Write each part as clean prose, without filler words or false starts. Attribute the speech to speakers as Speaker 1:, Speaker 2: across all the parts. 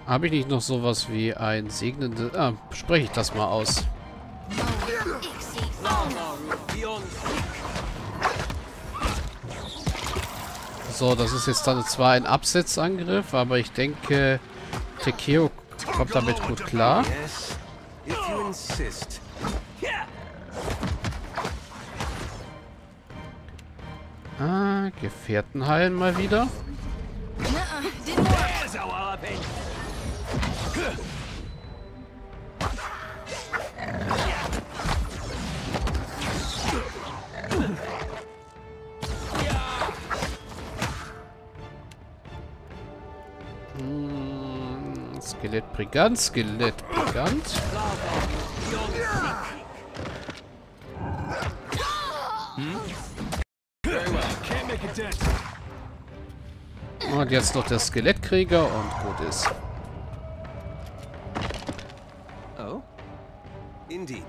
Speaker 1: Habe ich nicht noch sowas wie ein segnendes... Ah, spreche ich das mal aus. So, das ist jetzt dann zwar ein Absetzangriff, aber ich denke, Tekeo kommt damit gut klar. Ah, Gefährten heilen mal wieder. Skelettbrigant, Skelettbrigant. Und jetzt noch der Skelettkrieger und gut ist.
Speaker 2: Oh, indeed.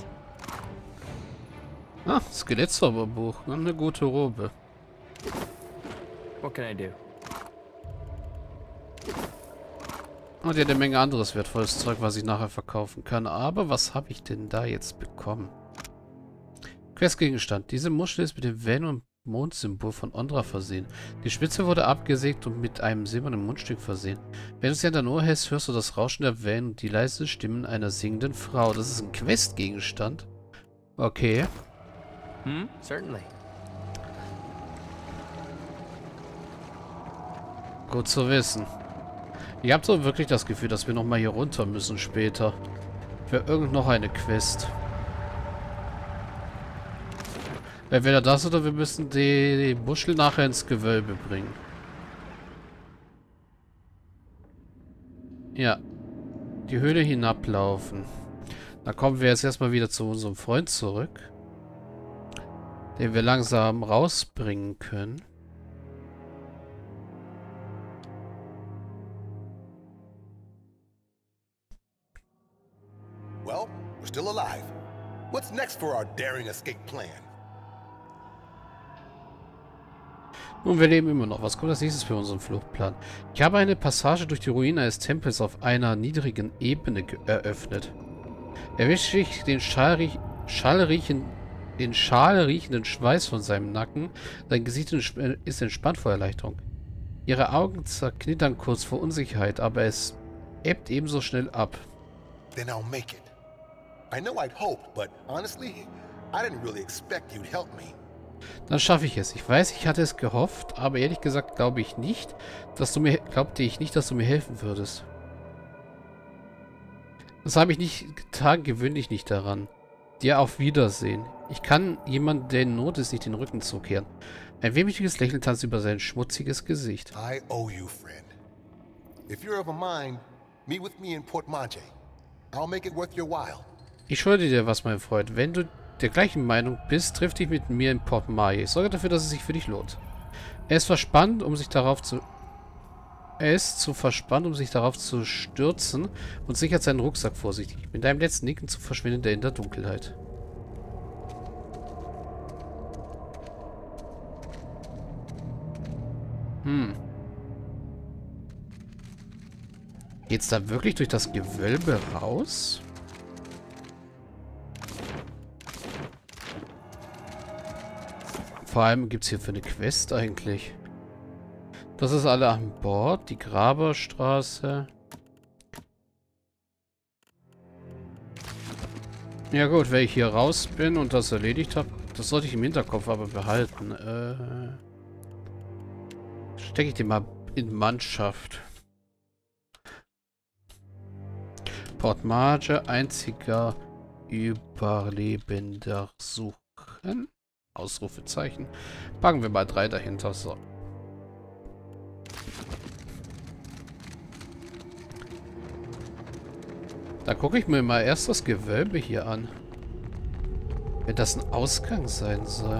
Speaker 1: Ah, Skelettzauberbuch. Eine gute Robe.
Speaker 2: What can I do?
Speaker 1: Und ja, eine Menge anderes wertvolles Zeug, was ich nachher verkaufen kann. Aber was habe ich denn da jetzt bekommen? Questgegenstand. Diese Muschel ist mit dem Venus- und Mondsymbol von Ondra versehen. Die Spitze wurde abgesägt und mit einem silbernen Mundstück versehen. Wenn du sie an dein Ohr hältst, hörst du das Rauschen der Wellen und die leise Stimmen einer singenden Frau. Das ist ein Questgegenstand. Okay.
Speaker 2: Certainly.
Speaker 1: Gut zu wissen. Ich habe so wirklich das Gefühl, dass wir nochmal hier runter müssen später. Für irgend noch eine Quest. Entweder das oder wir müssen die Muschel nachher ins Gewölbe bringen. Ja. Die Höhle hinablaufen. Da kommen wir jetzt erstmal wieder zu unserem Freund zurück. Den wir langsam rausbringen können.
Speaker 3: Well, we're still alive. What's next for our daring escape plan?
Speaker 1: Nun, wir leben immer noch. Was kommt als nächstes für unseren Fluchtplan? Ich habe eine Passage durch die Ruine eines Tempels auf einer niedrigen Ebene eröffnet. Erwische ich den schalriechenden Schweiß von seinem Nacken. Sein Gesicht ist entspannt vor Erleichterung. Ihre Augen zerknittern kurz vor Unsicherheit, aber es ebbt ebenso schnell ab.
Speaker 3: Then I'll make it. I know I'd hoped, but honestly, I didn't really expect you'd help me.
Speaker 1: Dann schaffe ich es. Ich weiß, ich hatte es gehofft, aber ehrlich gesagt glaubte ich nicht, dass du mir helfen würdest. Das habe ich nicht getan, gewöhne dich nicht daran. Dir auf Wiedersehen. Ich kann jemand, der in Not ist, nicht den Rücken zukehren. Ein wehmütiges Lächeln tanzt über sein schmutziges Gesicht.
Speaker 3: I owe you, friend. If you're of a mind, meet with me in Port Manche. I'll make it worth your while.
Speaker 1: Ich schulde dir was, mein Freund. Wenn du der gleichen Meinung bist, triff dich mit mir in Port Manche. Ich sorge dafür, dass es sich für dich lohnt. Er ist zu verspannt, um sich darauf zu stürzen und sichert seinen Rucksack vorsichtig. Mit deinem letzten Nicken zu verschwindet er in der Dunkelheit. Geht's da wirklich durch das Gewölbe raus? Vor allem gibt's hier für eine Quest eigentlich. Das ist alle an Bord. Die Graberstraße. Ja gut, wenn ich hier raus bin und das erledigt habe, das sollte ich im Hinterkopf aber behalten. Stecke ich den mal in Mannschaft. Port Marge, einziger Überlebender suchen. Ausrufezeichen. Packen wir mal 3 dahinter. So. Da gucke ich mir mal erst das Gewölbe hier an. Wenn das ein Ausgang sein soll.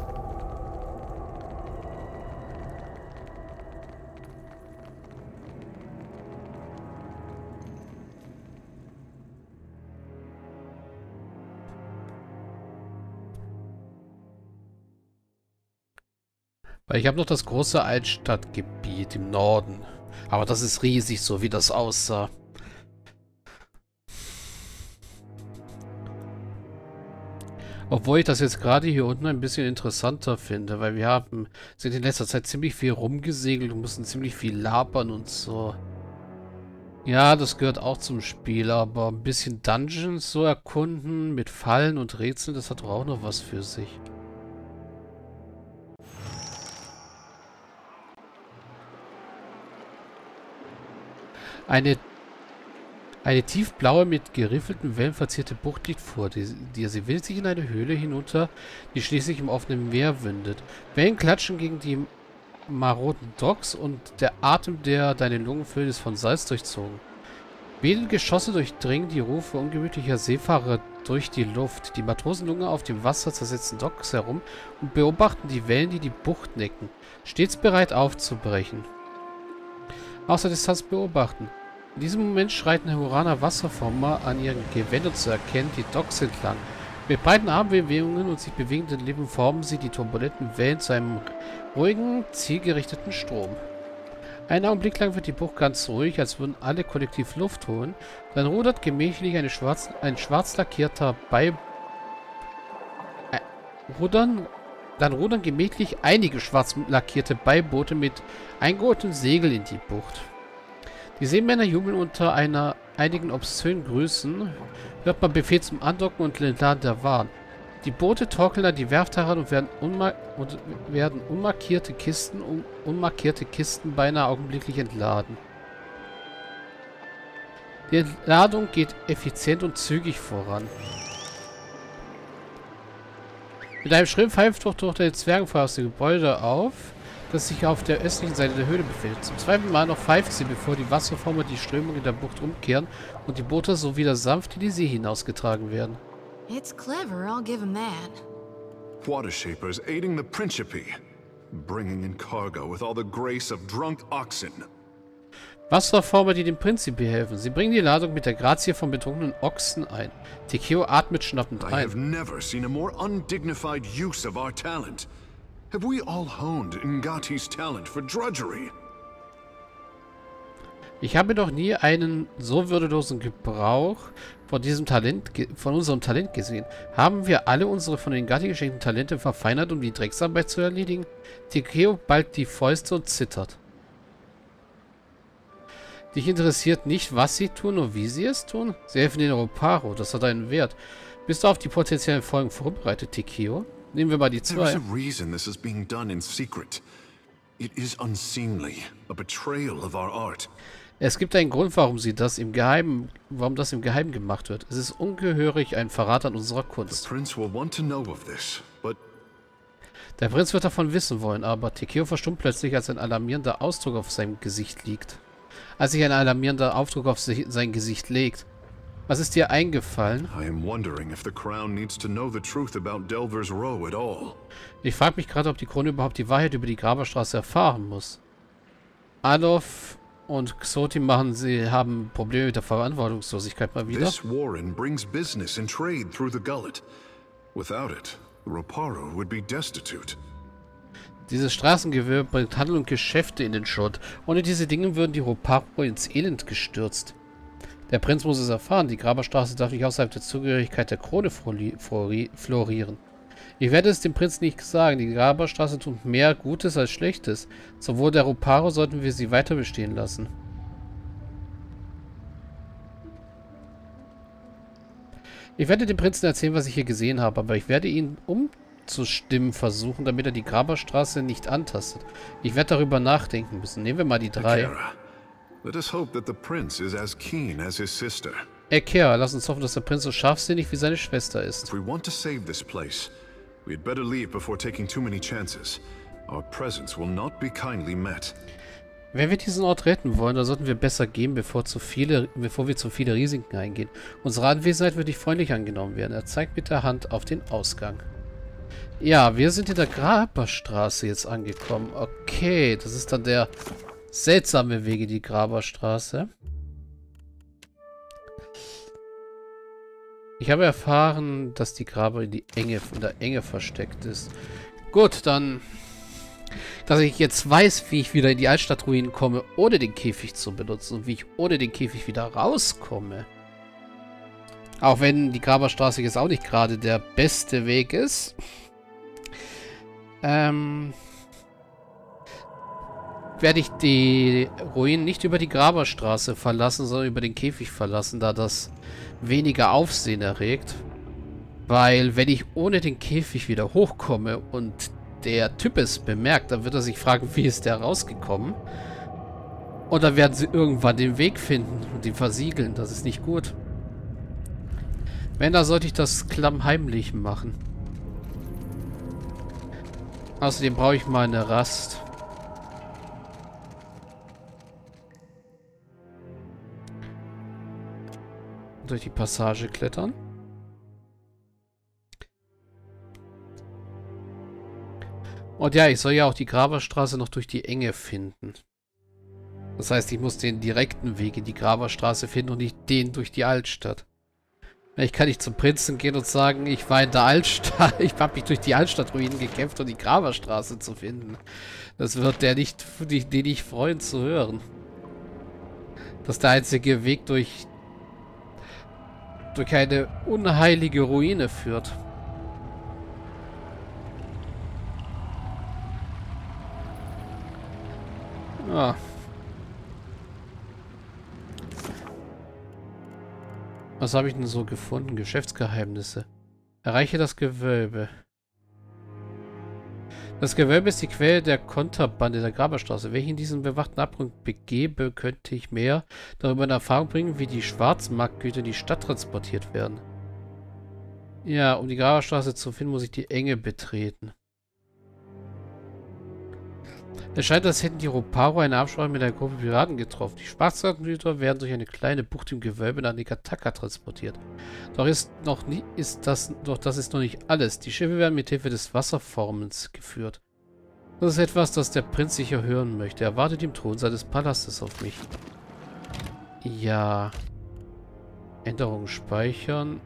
Speaker 1: Weil ich habe noch das große Altstadtgebiet im Norden. Aber das ist riesig, so wie das aussah. Obwohl ich das jetzt gerade hier unten ein bisschen interessanter finde, weil wir sind in letzter Zeit ziemlich viel rumgesegelt und mussten ziemlich viel labern und so. Ja, das gehört auch zum Spiel, aber ein bisschen Dungeons so erkunden mit Fallen und Rätseln, das hat doch auch noch was für sich. Eine tiefblaue, mit geriffelten Wellen verzierte Bucht liegt vor dir. Sie will sich in eine Höhle hinunter, die schließlich im offenen Meer windet. Wellen klatschen gegen die maroden Docks und der Atem, der deine Lungen füllt, ist von Salz durchzogen. Wenige Geschosse durchdringen die Rufe ungemütlicher Seefahrer durch die Luft. Die Matrosen lungern auf dem wasserzersetzten Docks herum und beobachten die Wellen, die die Bucht necken, stets bereit aufzubrechen. Aus der Distanz beobachten. In diesem Moment schreiten Huraner Wasserformer an ihren Gewändern zu erkennen, die Docks entlang. Mit breiten Armbewegungen und sich bewegenden Lippen formen sie die turbulenten Wellen zu einem ruhigen, zielgerichteten Strom. Einen Augenblick lang wird die Bucht ganz ruhig, als würden alle kollektiv Luft holen. Dann rudert gemächlich ein schwarz lackierter rudern gemächlich einige schwarz lackierte Beiboote mit eingeholten Segeln in die Bucht. Die Seemänner jubeln unter einigen obszönen Grüßen, hört man Befehl zum Andocken und Entladen der Waren. Die Boote torkeln an die Werft heran und werden unmarkierte Kisten beinahe augenblicklich entladen. Die Entladung geht effizient und zügig voran. Mit einem schrillen Pfeifdruck taucht der Zwergenfeuer aus dem Gebäude auf, das sich auf der östlichen Seite der Höhle befindet. Zum zweiten Mal noch pfeift sie, bevor die Wasserformer die Strömung in der Bucht umkehren und die Boote so wieder sanft in die See hinausgetragen werden.
Speaker 4: It's clever, I'll give him that.
Speaker 5: Water Shapers aiding the Principe, bringing in cargo with all the grace of drunk oxen.
Speaker 1: Wasserformer, die dem Principe helfen. Sie bringen die Ladung mit der Grazie von betrunkenen Ochsen ein. Tekeo atmet schnappend
Speaker 5: I have
Speaker 1: ein.
Speaker 5: never seen a more undignified use of our talent. Have we all honed Ngati's talent for drudgery?
Speaker 1: Ich habe noch nie einen so würdelosen Gebrauch von unserem Talent gesehen. Haben wir alle unsere von den Ngati geschenkten Talente verfeinert, um die Drecksarbeit zu erledigen? Tekeo ballt die Fäuste und zittert. Dich interessiert nicht, was sie tun und wie sie es tun? Sie helfen den Roparo, das hat einen Wert. Bist du auf die potenziellen Folgen vorbereitet, Tekeo? Nehmen wir mal die
Speaker 5: There is
Speaker 1: zwei.
Speaker 5: a reason this is being done in secret. It is unseemly, a betrayal of our art.
Speaker 1: Es gibt einen Grund, warum das im Geheimen gemacht wird. Es ist ungehörig, ein Verrat an unserer
Speaker 5: The
Speaker 1: Kunst.
Speaker 5: prince will want to know of this, but
Speaker 1: Der Prinz wird davon wissen wollen, aber Tekeo verstummt plötzlich, als ein alarmierender Ausdruck auf seinem Gesicht liegt. Als sich ein alarmierender Ausdruck auf sein Gesicht legt. Was ist dir eingefallen?
Speaker 5: I am wondering if the crown needs to know the truth about Delver's Row at all.
Speaker 1: Ich frage mich gerade, ob die Krone überhaupt die Wahrheit über die Graberstraße erfahren muss. Adolf und Xoti haben Probleme mit der Verantwortungslosigkeit mal wieder.
Speaker 5: This warren brings business and trade through the gullet. Without it, the Roparo would be destitute.
Speaker 1: Dieses Straßengewirr bringt Handel und Geschäfte in den Schutt. Ohne diese Dinge würden die Roparo ins Elend gestürzt. Der Prinz muss es erfahren. Die Graberstraße darf nicht außerhalb der Zugehörigkeit der Krone florieren. Ich werde es dem Prinz nicht sagen. Die Graberstraße tut mehr Gutes als Schlechtes. Zum Wohl der Roparo sollten wir sie weiter bestehen lassen. Ich werde dem Prinzen erzählen, was ich hier gesehen habe, aber ich werde ihn umzustimmen versuchen, damit er die Graberstraße nicht antastet. Ich werde darüber nachdenken müssen. Nehmen wir mal die 3.
Speaker 5: Akira, let us hope that the prince is as keen as his sister.
Speaker 1: Ekera, lass uns hoffen, dass der Prinz so scharfsinnig wie seine Schwester ist.
Speaker 5: If we want to save this place, we had better leave before taking too many chances. Our presence will not be kindly met.
Speaker 1: Wenn wir diesen Ort retten wollen, dann sollten wir besser gehen, bevor wir zu viele Risiken eingehen. Unsere Anwesenheit wird nicht freundlich angenommen werden. Er zeigt mit der Hand auf den Ausgang. Ja, wir sind in der Graberstraße jetzt angekommen. Okay, das ist dann der seltsame Weg in die Graberstraße. Ich habe erfahren, dass die Graber in der Enge versteckt ist. Gut, dann... Dass ich jetzt weiß, wie ich wieder in die Altstadtruinen komme, ohne den Käfig zu benutzen. Und wie ich ohne den Käfig wieder rauskomme. Auch wenn die Graberstraße jetzt auch nicht gerade der beste Weg ist. Werde ich die Ruinen nicht über die Graberstraße verlassen, sondern über den Käfig verlassen, da das weniger Aufsehen erregt. Weil, wenn ich ohne den Käfig wieder hochkomme und der Typ es bemerkt, dann wird er sich fragen, wie ist der rausgekommen? Und dann werden sie irgendwann den Weg finden und ihn versiegeln. Das ist nicht gut. Wenn, dann sollte ich das klammheimlich machen. Außerdem brauche ich mal eine Rast. Durch die Passage klettern. Und ja, ich soll ja auch die Graberstraße noch durch die Enge finden. Das heißt, ich muss den direkten Weg in die Graberstraße finden und nicht den durch die Altstadt. Ich kann nicht zum Prinzen gehen und sagen, ich war in der Altstadt, ich habe mich durch die Altstadtruinen gekämpft, um die Graberstraße zu finden. Das wird der nicht, den nicht freuen zu hören. Das ist der einzige Weg durch eine unheilige Ruine führt. Ah. Was habe ich denn so gefunden? Geschäftsgeheimnisse. Erreiche das Gewölbe. Das Gewölbe ist die Quelle der Konterbande der Graberstraße. Wenn ich in diesen bewachten Abgrund begebe, könnte ich mehr darüber in Erfahrung bringen, wie die Schwarzmarktgüter in die Stadt transportiert werden. Ja, um die Graberstraße zu finden, muss ich die Enge betreten. Es scheint, als hätten die Roparo eine Absprache mit einer Gruppe Piraten getroffen. Die Schwarzmarktgüter werden durch eine kleine Bucht im Gewölbe nach Nekataka transportiert. Doch das ist noch nicht alles. Die Schiffe werden mit Hilfe des Wasserformens geführt. Das ist etwas, das der Prinz sicher hören möchte. Er wartet im Thronsaal des Palastes auf mich. Ja. Änderungen speichern.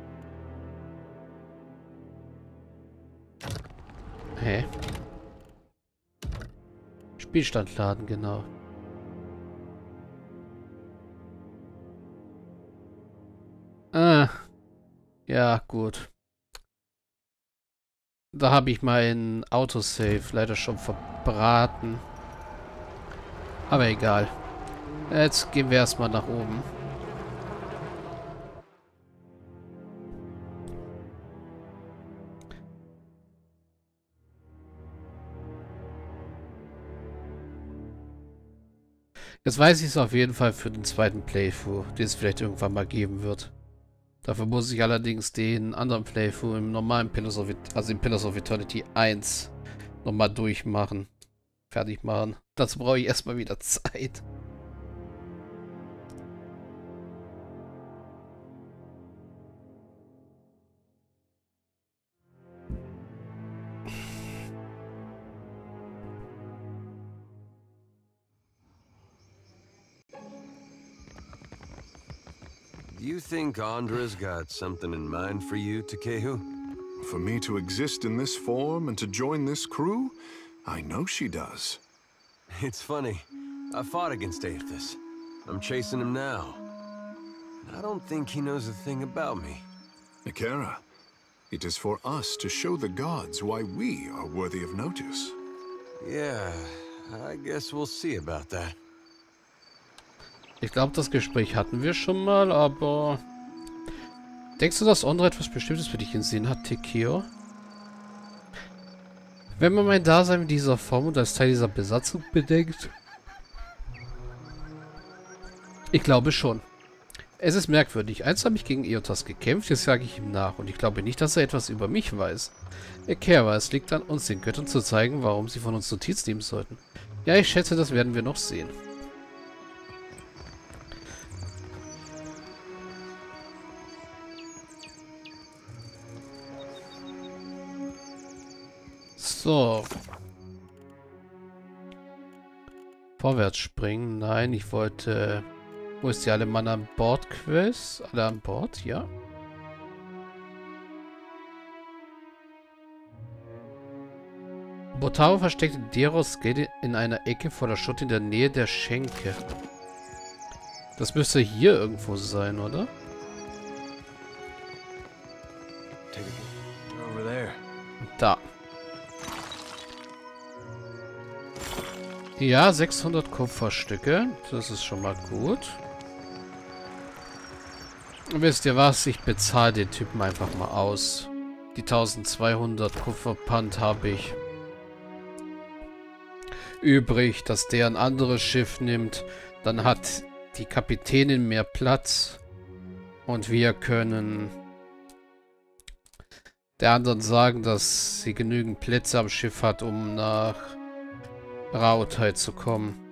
Speaker 1: Hä? Spielstand laden, genau. Ah. Ja, gut. Da habe ich meinen Autosave leider schon verbraten. Aber egal. Jetzt gehen wir erstmal nach oben. Jetzt weiß ich es auf jeden Fall für den zweiten Playthrough, den es vielleicht irgendwann mal geben wird. Dafür muss ich allerdings den anderen Playthrough im normalen Pillars of Eternity 1 nochmal durchmachen. Fertig machen. Dazu brauche ich erstmal wieder Zeit.
Speaker 2: Do you think Andra's got something in mind for you, Takehu?
Speaker 5: For me to exist in this form and to join this crew? I know she does.
Speaker 2: It's funny. I fought against Aethys. I'm chasing him now. I don't think he knows a thing about me.
Speaker 5: Ikera, it is for us to show the gods why we are worthy of notice.
Speaker 2: Yeah, I guess we'll see about that.
Speaker 1: Ich glaube, das Gespräch hatten wir schon mal, aber... Denkst du, dass Ondra etwas Bestimmtes für dich in Sinn hat, Tekeo? Wenn man mein Dasein in dieser Form und als Teil dieser Besatzung bedenkt? Ich glaube schon. Es ist merkwürdig. Einst habe ich gegen Eotas gekämpft, jetzt sage ich ihm nach. Und ich glaube nicht, dass er etwas über mich weiß. Ikera, es liegt an uns, den Göttern zu zeigen, warum sie von uns Notiz nehmen sollten. Ja, ich schätze, das werden wir noch sehen. So. Vorwärts springen. Nein, ich wollte... Wo ist die Alle Mann an Bord Quest? Alle an Bord, ja. Botaro versteckte Deros Geld in einer Ecke voller Schutt in der Nähe der Schenke. Das müsste hier irgendwo sein, oder? Da. Ja, 600 Kupferstücke. Das ist schon mal gut. Wisst ihr was? Ich bezahle den Typen einfach mal aus. Die 1200 Kupferpfand habe ich übrig, dass der ein anderes Schiff nimmt. Dann hat die Kapitänin mehr Platz. Und wir können der anderen sagen, dass sie genügend Plätze am Schiff hat, um nach Rautai zu kommen.